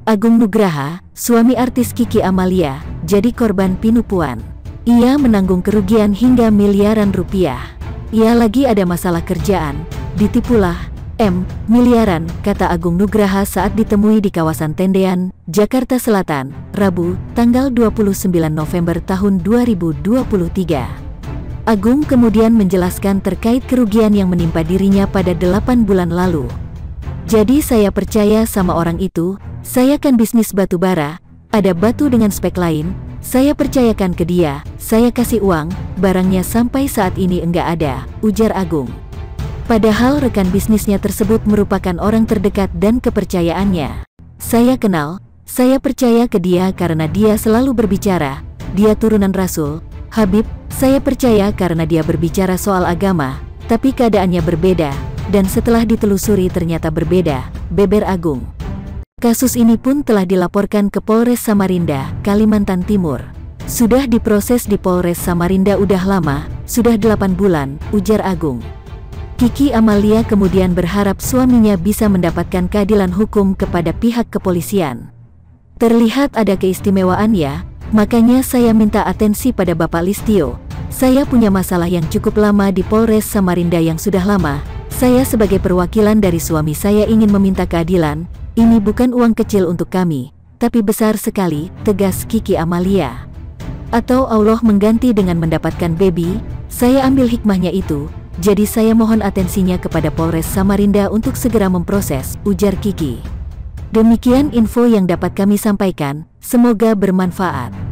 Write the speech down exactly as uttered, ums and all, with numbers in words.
Agung Nugraha, suami artis Kiki Amalia, jadi korban penipuan. Ia menanggung kerugian hingga miliaran rupiah. Ia lagi ada masalah kerjaan, ditipulah, M, miliaran, kata Agung Nugraha saat ditemui di kawasan Tendean, Jakarta Selatan, Rabu, tanggal dua puluh sembilan November tahun dua ribu dua puluh tiga. Agung kemudian menjelaskan terkait kerugian yang menimpa dirinya pada delapan bulan lalu. Jadi saya percaya sama orang itu, saya kan bisnis batu bara, ada batu dengan spek lain, saya percayakan ke dia, saya kasih uang, barangnya sampai saat ini enggak ada, ujar Agung. Padahal rekan bisnisnya tersebut merupakan orang terdekat dan kepercayaannya. Saya kenal, saya percaya ke dia karena dia selalu berbicara, dia turunan Rasul, Habib, saya percaya karena dia berbicara soal agama, tapi keadaannya berbeda, dan setelah ditelusuri ternyata berbeda, beber Agung. Kasus ini pun telah dilaporkan ke Polres Samarinda, Kalimantan Timur. Sudah diproses di Polres Samarinda udah lama, sudah delapan bulan, ujar Agung. Kiki Amalia kemudian berharap suaminya bisa mendapatkan keadilan hukum kepada pihak kepolisian. Terlihat ada keistimewaan ya, makanya saya minta atensi pada Bapak Listio. Saya punya masalah yang cukup lama di Polres Samarinda yang sudah lama. Saya sebagai perwakilan dari suami saya ingin meminta keadilan. Ini bukan uang kecil untuk kami, tapi besar sekali, tegas Kiki Amalia. Atau Allah mengganti dengan mendapatkan baby, saya ambil hikmahnya itu, jadi saya mohon atensinya kepada Polres Samarinda untuk segera memproses, ujar Kiki. Demikian info yang dapat kami sampaikan, semoga bermanfaat.